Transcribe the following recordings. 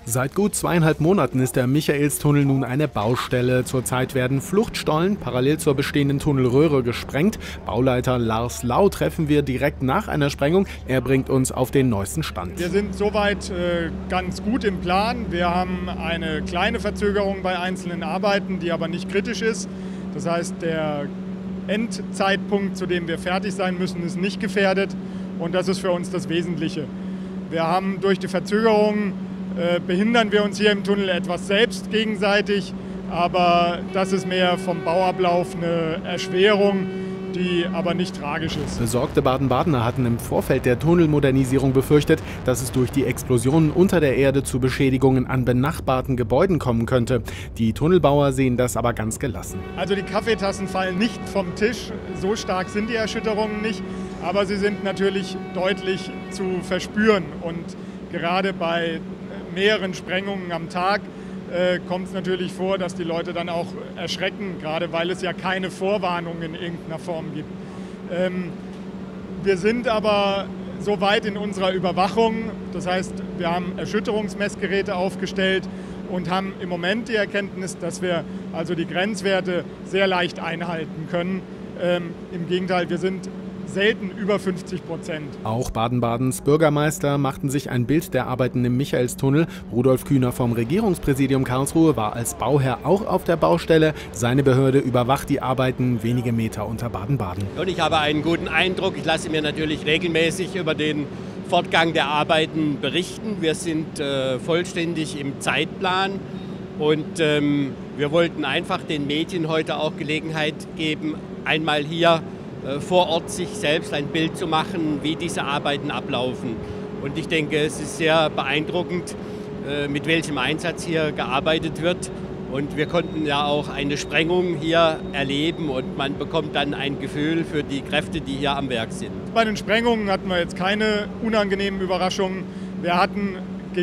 Seit gut 2,5 Monaten ist der Michaelstunnel nun eine Baustelle. Zurzeit werden Fluchtstollen parallel zur bestehenden Tunnelröhre gesprengt. Bauleiter Lars Lau treffen wir direkt nach einer Sprengung. Er bringt uns auf den neuesten Stand. Wir sind soweit ganz gut im Plan. Wir haben eine kleine Verzögerung bei einzelnen Arbeiten, die aber nicht kritisch ist. Das heißt, der Endzeitpunkt, zu dem wir fertig sein müssen, ist nicht gefährdet. Und das ist für uns das Wesentliche. Wir haben durch die Verzögerung behindern wir uns hier im Tunnel etwas selbst gegenseitig, aber das ist mehr vom Bauablauf eine Erschwerung, die aber nicht tragisch ist. Besorgte Baden-Badener hatten im Vorfeld der Tunnelmodernisierung befürchtet, dass es durch die Explosionen unter der Erde zu Beschädigungen an benachbarten Gebäuden kommen könnte. Die Tunnelbauer sehen das aber ganz gelassen. Also die Kaffeetassen fallen nicht vom Tisch, so stark sind die Erschütterungen nicht, aber sie sind natürlich deutlich zu verspüren und gerade bei mehreren Sprengungen am Tag kommt es natürlich vor, dass die Leute dann auch erschrecken, gerade weil es ja keine Vorwarnung in irgendeiner Form gibt. Wir sind aber so weit in unserer Überwachung, das heißt, wir haben Erschütterungsmessgeräte aufgestellt und haben im Moment die Erkenntnis, dass wir also die Grenzwerte sehr leicht einhalten können. Im Gegenteil, wir sind selten über 50%. Auch Baden-Badens Bürgermeister machten sich ein Bild der Arbeiten im Michaelstunnel. Rudolf Kühner vom Regierungspräsidium Karlsruhe war als Bauherr auch auf der Baustelle. Seine Behörde überwacht die Arbeiten wenige Meter unter Baden-Baden. Und ich habe einen guten Eindruck. Ich lasse mir natürlich regelmäßig über den Fortgang der Arbeiten berichten. Wir sind vollständig im Zeitplan und wir wollten einfach den Medien heute auch Gelegenheit geben, einmal hier vor Ort sich selbst ein Bild zu machen, wie diese Arbeiten ablaufen. Und ich denke, es ist sehr beeindruckend, mit welchem Einsatz hier gearbeitet wird. Und wir konnten ja auch eine Sprengung hier erleben und man bekommt dann ein Gefühl für die Kräfte, die hier am Werk sind. Bei den Sprengungen hatten wir jetzt keine unangenehmen Überraschungen. Wir hatten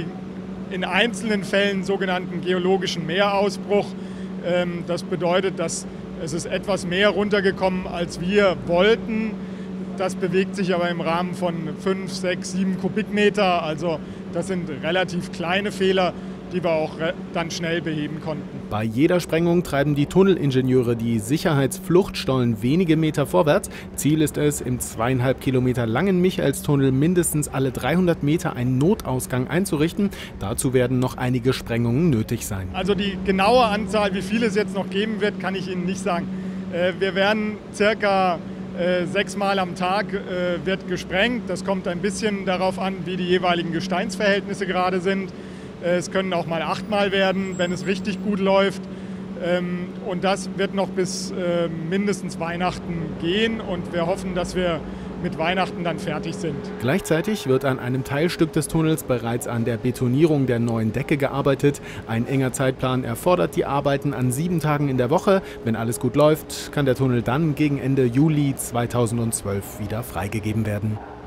in einzelnen Fällen sogenannten geologischen Mehrausbruch. Das bedeutet, dass es ist etwas mehr runtergekommen, als wir wollten. Das bewegt sich aber im Rahmen von 5, 6, 7 Kubikmeter. Also das sind relativ kleine Fehler, die wir auch dann schnell beheben konnten. Bei jeder Sprengung treiben die Tunnelingenieure die Sicherheitsfluchtstollen wenige Meter vorwärts. Ziel ist es, im 2,5 Kilometer langen Michaelstunnel mindestens alle 300 Meter einen Notausgang einzurichten. Dazu werden noch einige Sprengungen nötig sein. Also die genaue Anzahl, wie viel es jetzt noch geben wird, kann ich Ihnen nicht sagen. Wir werden circa 6 Mal am Tag wird gesprengt. Das kommt ein bisschen darauf an, wie die jeweiligen Gesteinsverhältnisse gerade sind. Es können auch mal 8 Mal werden, wenn es richtig gut läuft. Und das wird noch bis mindestens Weihnachten gehen. Und wir hoffen, dass wir mit Weihnachten dann fertig sind. Gleichzeitig wird an einem Teilstück des Tunnels bereits an der Betonierung der neuen Decke gearbeitet. Ein enger Zeitplan erfordert die Arbeiten an 7 Tagen in der Woche. Wenn alles gut läuft, kann der Tunnel dann gegen Ende Juli 2012 wieder freigegeben werden.